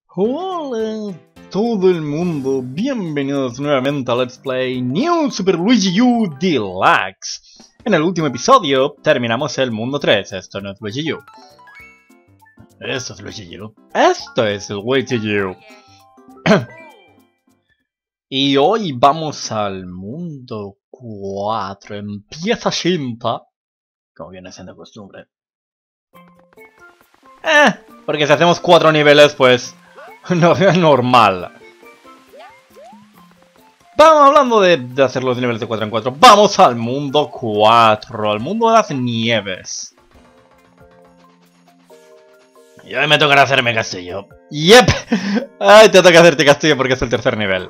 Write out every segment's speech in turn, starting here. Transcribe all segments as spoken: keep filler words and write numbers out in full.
Hola todo el mundo, bienvenidos nuevamente a Let's Play New Super Luigi U Deluxe. En el último episodio terminamos el mundo tres, esto no es Luigi U. Esto es Luigi U. Esto es el Luigi U. Y hoy vamos al mundo cuatro, empieza Shinta, como viene siendo costumbre. Eh, porque si hacemos cuatro niveles, pues no es normal. Vamos hablando de, de hacer los niveles de cuatro en cuatro. Vamos al mundo cuatro, al mundo de las nieves. Y hoy me tocará hacerme castillo. ¡Yep! Ay, te toca hacerte castillo porque es el tercer nivel.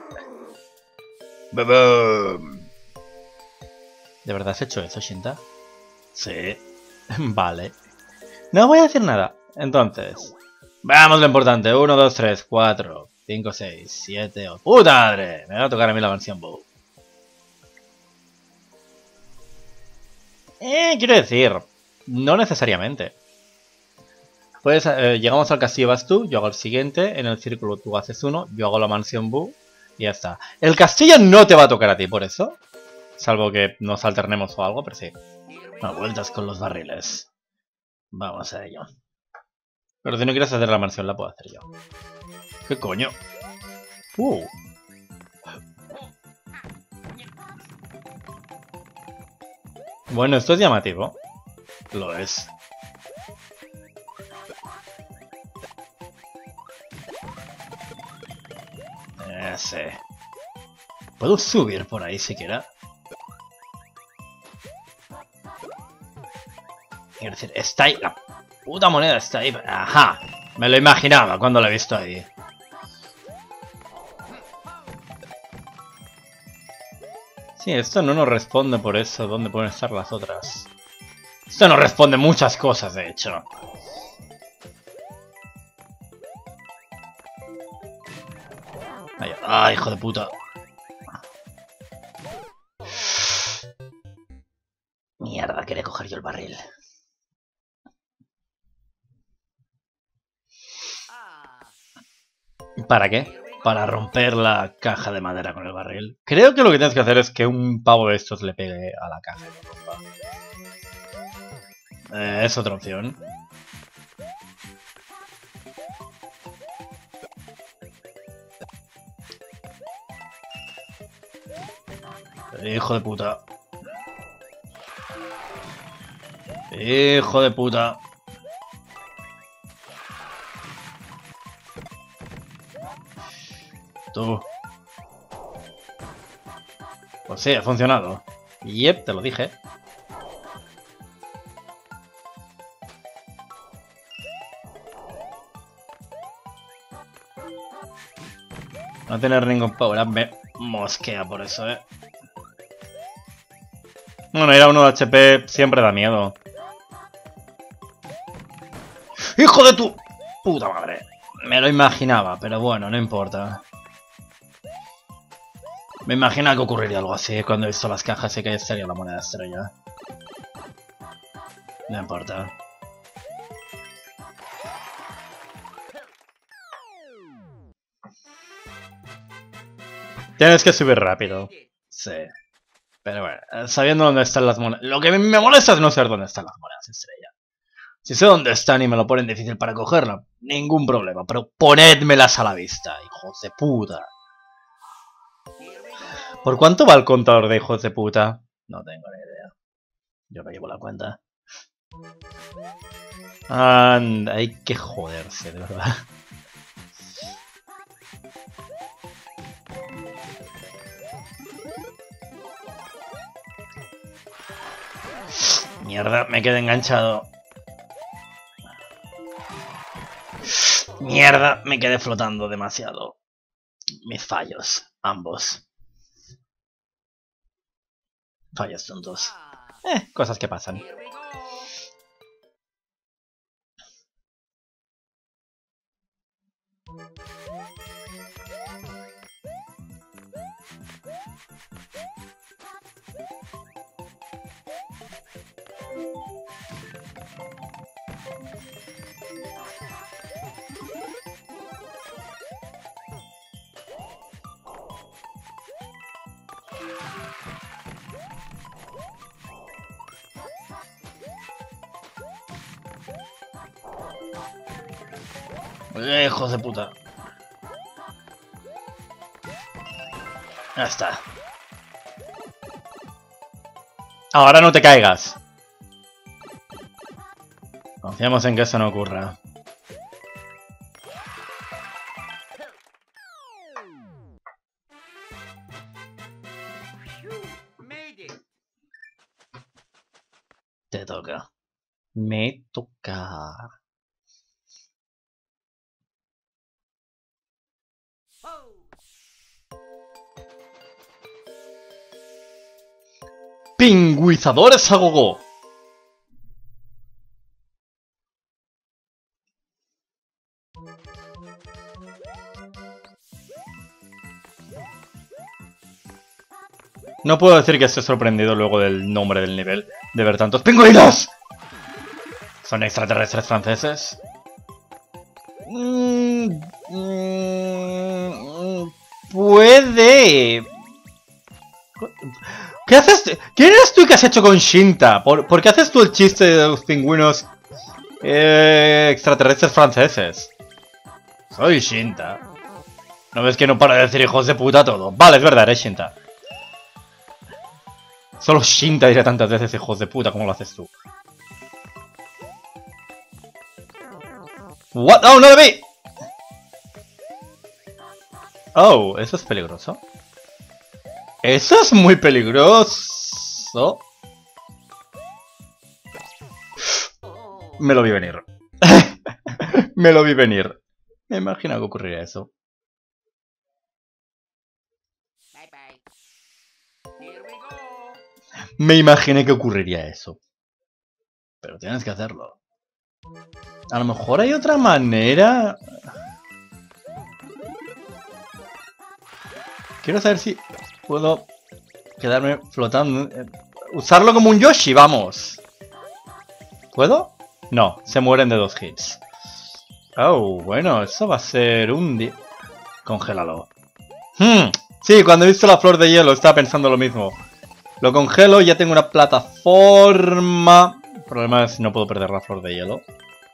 ¡Bum! ¿De verdad has hecho eso, Shinta? Sí. Vale. No voy a decir nada. Entonces, vamos lo importante. uno, dos, tres, cuatro, cinco, seis, siete, ocho. ¡Puta madre! Me va a tocar a mí la mansión Boo. Eh, quiero decir, no necesariamente. Pues eh, llegamos al castillo, vas tú, yo hago el siguiente, en el círculo tú haces uno, yo hago la mansión Boo y ya está. El castillo no te va a tocar a ti por eso, salvo que nos alternemos o algo, pero sí. Bueno, vueltas con los barriles. Vamos a ello. Pero si no quieres hacer la mansión, la puedo hacer yo. ¿Qué coño? Uh. Bueno, esto es llamativo. Lo es. Eh, sí. ¿Puedo subir por ahí siquiera? Quiero decir, está ahí. La puta moneda está ahí. Ajá. Me lo imaginaba cuando la he visto ahí. Sí, esto no nos responde por eso. ¿Dónde pueden estar las otras? Esto nos responde muchas cosas, de hecho. Ay, ah, hijo de puta. Mierda, quería coger yo el barril. ¿Para qué? Para romper la caja de madera con el barril. Creo que lo que tienes que hacer es que un pavo de estos le pegue a la caja. Eh, es otra opción. Hijo de puta. Hijo de puta. Tú. Pues sí, ha funcionado. Yep, te lo dije. No tener ningún power up me mosquea por eso, eh. Bueno, ir a uno de H P siempre da miedo. ¡Hijo de tu puta madre! Me lo imaginaba, pero bueno, no importa. Me imaginaba que ocurriría algo así cuando he visto las cajas y que estaría la moneda estrella. No importa. Tienes que subir rápido. Sí. Pero bueno, sabiendo dónde están las monedas... Lo que me molesta es no saber dónde están las monedas estrella. Si sé dónde están y me lo ponen difícil para cogerla, ningún problema. Pero ponedmelas a la vista, hijos de puta. ¿Por cuánto va el contador de hijos de puta? No tengo ni idea. Yo me llevo la cuenta. Anda, hay que joderse, de verdad. Mierda, me quedé enganchado. Mierda, me quedé flotando demasiado. Mis fallos, ambos. Fallos tontos. Eh, cosas que pasan. Eh, hijos de puta. Ya está. Ahora no te caigas. Confiamos en que eso no ocurra. Te toca. Me toca. Pingüizadores a gogo. No puedo decir que esté sorprendido luego del nombre del nivel de ver tantos pingüinos. ¿Son extraterrestres franceses? Mm, mm, puede. ¿Qué haces? ¿Quién eres tú y qué has hecho con Shinta? ¿Por, ¿por qué haces tú el chiste de los pingüinos eh, extraterrestres franceses? Soy Shinta. ¿No ves que no para de decir hijos de puta todo? Vale, es verdad, eres Shinta. Solo Shinta dirá tantas veces hijos de puta como lo haces tú. What? Oh, no lo vi. Oh, eso es peligroso. Eso es muy peligroso. Me lo vi venir. Me lo vi venir. Me imagino que ocurriría eso. Me imaginé que ocurriría eso. Pero tienes que hacerlo. A lo mejor hay otra manera. Quiero saber si puedo quedarme flotando. Usarlo como un Yoshi, vamos. ¿Puedo? No, se mueren de dos hits. Oh, bueno, eso va a ser un día. Congélalo. Hmm, sí, cuando he visto la flor de hielo estaba pensando lo mismo. Lo congelo, ya tengo una plataforma. El problema es que no puedo perder la flor de hielo.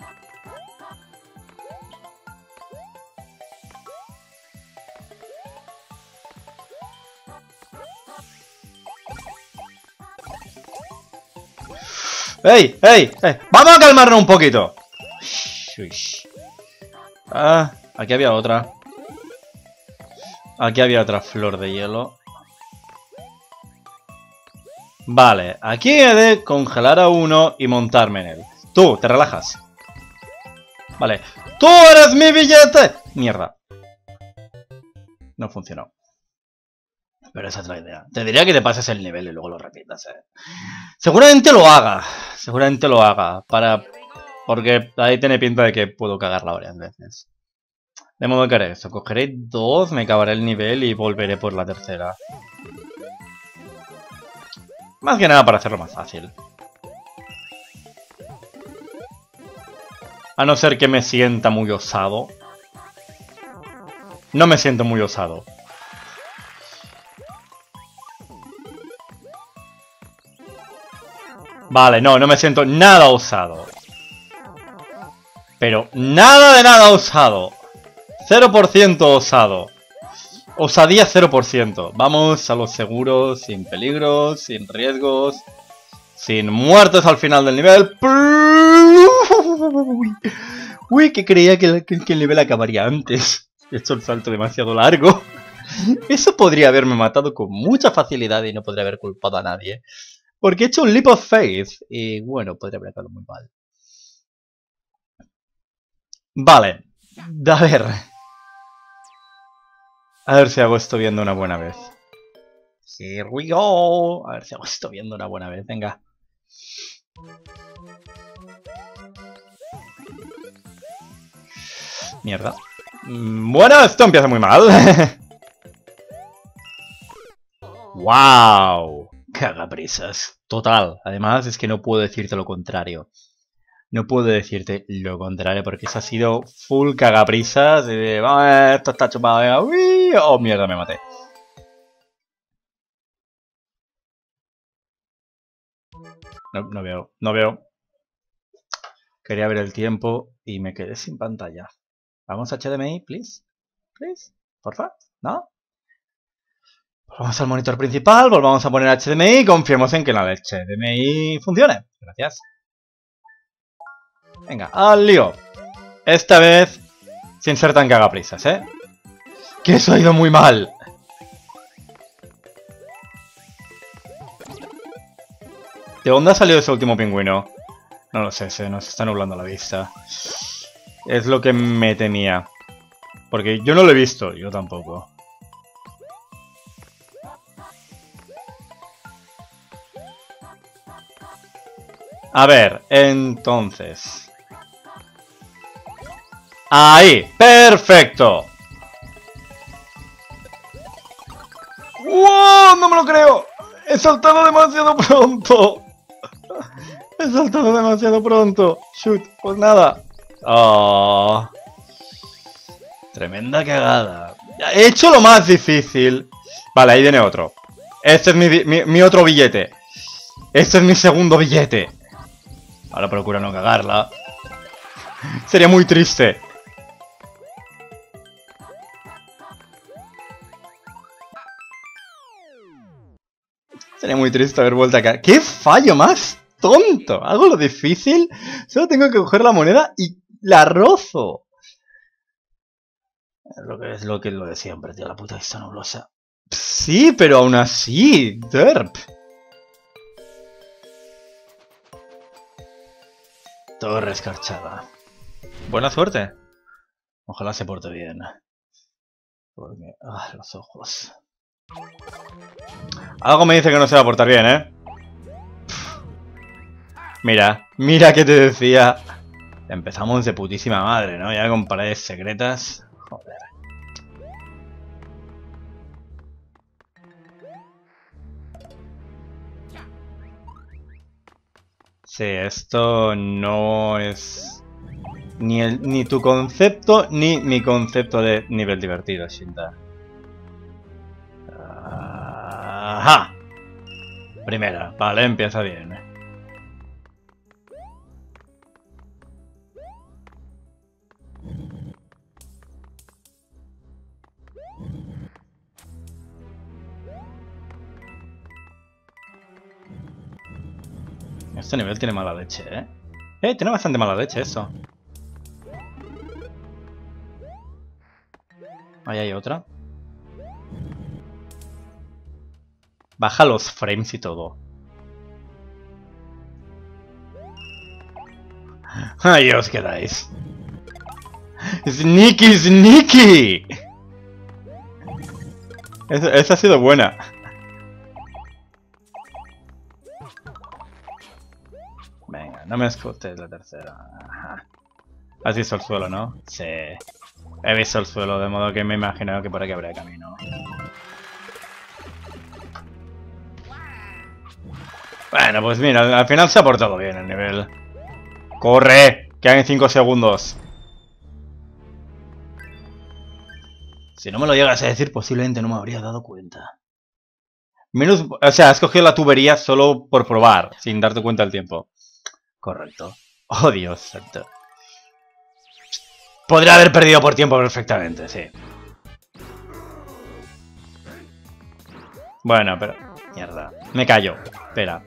¡Ey! ¡Ey! ¡Ey! ¡Vamos a calmarnos un poquito! Shush. Ah, aquí había otra. Aquí había otra flor de hielo. Vale, aquí he de congelar a uno y montarme en él. Tú, te relajas. Vale. ¡Tú eres mi billete! Mierda. No funcionó. Pero esa es la idea. Te diría que te pases el nivel y luego lo repitas, eh. Seguramente lo haga. Seguramente lo haga. Para... Porque ahí tiene pinta de que puedo cagarla varias veces. De modo que haré eso. Cogeré dos, me acabaré el nivel y volveré por la tercera. Más que nada para hacerlo más fácil. A no ser que me sienta muy osado. No me siento muy osado. Vale, no, no me siento nada osado. Pero nada de nada osado. cero por ciento osado. Osadía cero por ciento. Vamos a lo seguro, sin peligros, sin riesgos, sin muertes al final del nivel. Uy, que creía que el, que el nivel acabaría antes. He hecho el salto demasiado largo. Eso podría haberme matado con mucha facilidad y no podría haber culpado a nadie. Porque he hecho un leap of faith y bueno, podría haber acabado muy mal. Vale, a ver. A ver si hago esto bien de una buena vez. Here we go. A ver si hago esto bien de una buena vez, venga. Mierda. Bueno, esto empieza muy mal. ¡Wow! Cagaprisas. Total. Además es que no puedo decirte lo contrario. No puedo decirte lo contrario porque eso ha sido full cagaprisas. Y de, oh, esto está chupado. Uy, oh, mierda, me maté. No, no veo, no veo. Quería ver el tiempo y me quedé sin pantalla. Vamos a H D M I, please. Please. Porfa. ¿No? Vamos al monitor principal, volvamos a poner H D M I y confiemos en que la H D M I funcione. Gracias. Venga, al lío. Esta vez sin ser tan cagaprisas, ¿eh? Que eso ha ido muy mal. ¿De dónde ha salido ese último pingüino? No lo sé, se nos está nublando la vista. Es lo que me temía. Porque yo no lo he visto, yo tampoco. A ver, entonces... ¡Ahí! ¡Perfecto! ¡Wow! ¡No me lo creo! ¡He saltado demasiado pronto! ¡He saltado demasiado pronto! ¡Shoot! Pues nada. Oh. Tremenda cagada. He hecho lo más difícil. Vale, ahí viene otro. Este es mi, mi, mi otro billete. Este es mi segundo billete. Ahora procura no cagarla. Sería muy triste. Sería muy triste haber vuelto a caer. ¡Qué fallo más tonto! Hago lo difícil. Solo tengo que coger la moneda y la rozo. Es lo que es lo que es lo de siempre, tío. La puta vista nublosa. Sí, pero aún así. Derp. Torre escarchada. Buena suerte. Ojalá se porte bien. Porque... Ah, los ojos. Algo me dice que no se va a portar bien, ¿eh? Mira, mira que te decía. Empezamos de putísima madre, ¿no? Ya con paredes secretas. Joder. Sí, esto no es ni, el, ni tu concepto ni mi concepto de nivel divertido, Shinta. Ajá. Primera, vale, empieza bien. Este nivel tiene mala leche, ¿eh? Eh, tiene bastante mala leche eso. Ahí hay otra. Baja los frames y todo. Ahí os quedáis. ¡Sneaky, sneaky! Esa, esa ha sido buena. Venga, no me escotes la tercera. Ajá. Has visto el suelo, ¿no? Sí. He visto el suelo, de modo que me he imaginado que por aquí habría camino. Bueno, pues mira, al final se ha portado bien el nivel. ¡Corre! Quedan cinco segundos. Si no me lo llegas a decir, posiblemente no me habría dado cuenta. Menos, o sea, has cogido la tubería solo por probar, sin darte cuenta del tiempo. Correcto. Oh, Dios santo. Podría haber perdido por tiempo perfectamente, sí. Bueno, pero... Mierda. Me callo. Espera.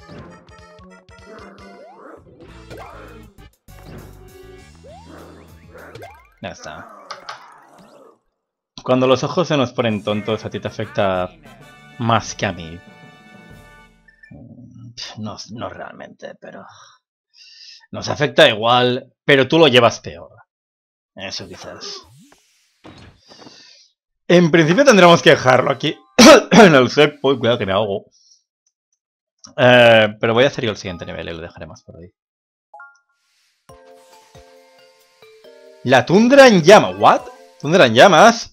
Ya está. Cuando los ojos se nos ponen tontos, a ti te afecta más que a mí. No, no realmente, pero... Nos afecta igual, pero tú lo llevas peor. Eso quizás. En principio tendremos que dejarlo aquí. En el set, pues cuidado que me ahogo. Eh, pero voy a hacer yo el siguiente nivel y lo dejaré más por ahí. La tundra en llamas. ¿What? ¿Tundra en llamas?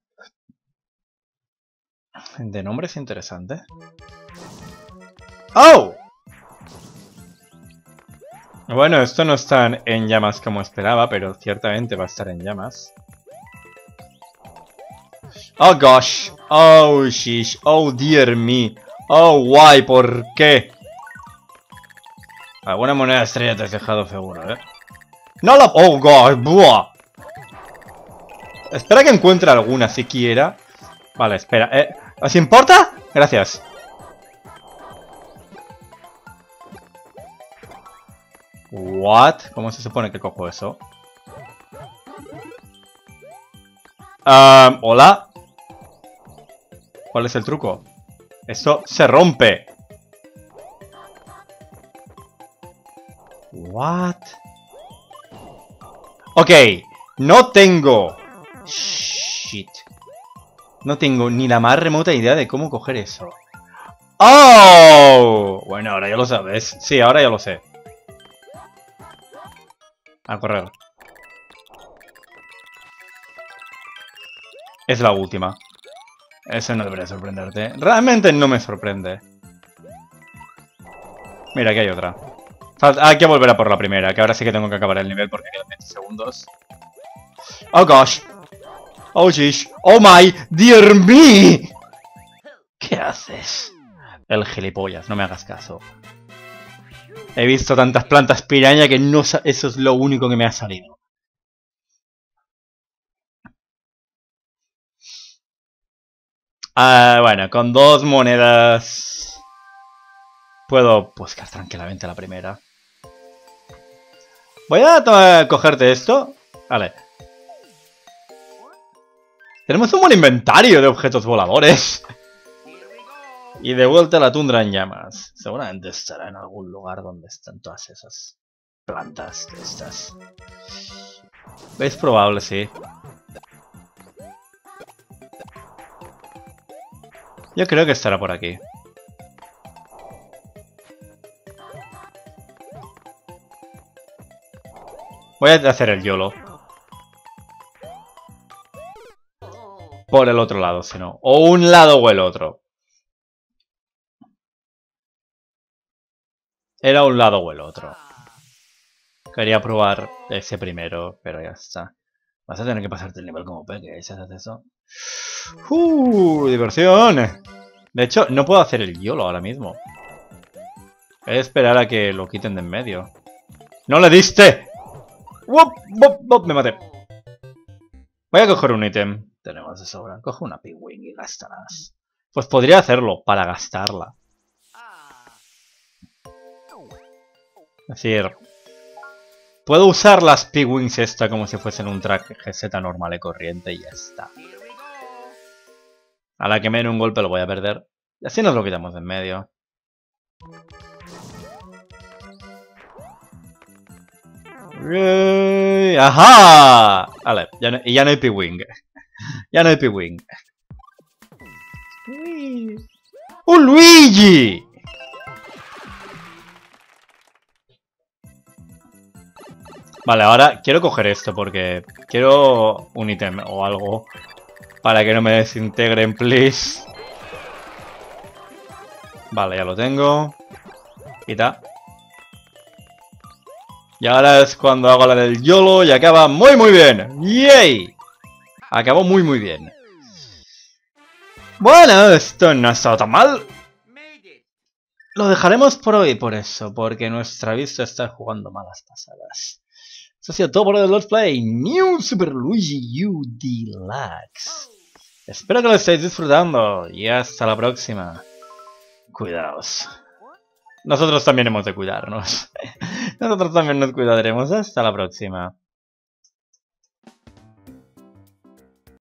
De nombre es interesante. ¡Oh! Bueno, esto no está en llamas como esperaba, pero ciertamente va a estar en llamas. Oh gosh. Oh shish. Oh dear me. Oh why. ¿Por qué? Alguna moneda estrella te has dejado seguro, ¿eh? ¡No la... ¡Oh, God! ¡Buah! Espera que encuentre alguna siquiera. Vale, espera. Eh, ¿Os importa? Gracias. ¿What? ¿Cómo se supone que cojo eso? Um, ¿Hola? ¿Cuál es el truco? Esto se rompe. What? Ok, no tengo... Shit. No tengo ni la más remota idea de cómo coger eso. ¡Oh! Bueno, ahora ya lo sabes. Sí, ahora ya lo sé. A correr. Es la última. Eso no debería sorprenderte. Realmente no me sorprende. Mira, aquí hay otra. Hay que volver a por la primera, que ahora sí que tengo que acabar el nivel porque quedan veinte segundos. Oh gosh. Oh jeez. Oh my dear me. ¿Qué haces? El gilipollas, no me hagas caso. He visto tantas plantas piraña que no eso es lo único que me ha salido. Ah, bueno, con dos monedas puedo buscar tranquilamente la primera. Voy a cogerte esto. Vale. Tenemos un buen inventario de objetos voladores. Y de vuelta a la tundra en llamas. Seguramente estará en algún lugar donde están todas esas plantas de estas. Es probable, sí. Yo creo que estará por aquí. Voy a hacer el YOLO. Por el otro lado, si no. O un lado o el otro. Era un lado o el otro. Quería probar ese primero, pero ya está. Vas a tener que pasarte el nivel como peque, si haces eso. ¡Uh! ¡Diversión! De hecho, no puedo hacer el YOLO ahora mismo. He de esperar a que lo quiten de en medio. ¡No le diste! ¡Wop! ¡Wop! ¡Wop! Me maté. Voy a coger un ítem. Tenemos de sobra. Coge una P-Wing y gastarás. Pues podría hacerlo para gastarla. Es decir, puedo usar las P-Wings esta como si fuesen un track G Z normal y corriente y ya está. A la que me den un golpe lo voy a perder. Y así nos lo quitamos de en medio. ¡Ajá! Vale, ya no, y ya no hay P-Wing. Ya no hay P-Wing. ¡Un Luigi! Vale, ahora quiero coger esto porque quiero un ítem o algo para que no me desintegren, please. Vale, ya lo tengo. Quita. Y ahora es cuando hago la del YOLO y acaba muy muy bien. ¡Yay! Acabó muy muy bien. Bueno, esto no ha estado tan mal. Lo dejaremos por hoy por eso, porque nuestra vista está jugando malas pasadas. Eso ha sido todo por el Let's Play New Super Luigi U Deluxe. Espero que lo estéis disfrutando y hasta la próxima. Cuidaos. Nosotros también hemos de cuidarnos. Nosotros también nos cuidaremos. Hasta la próxima.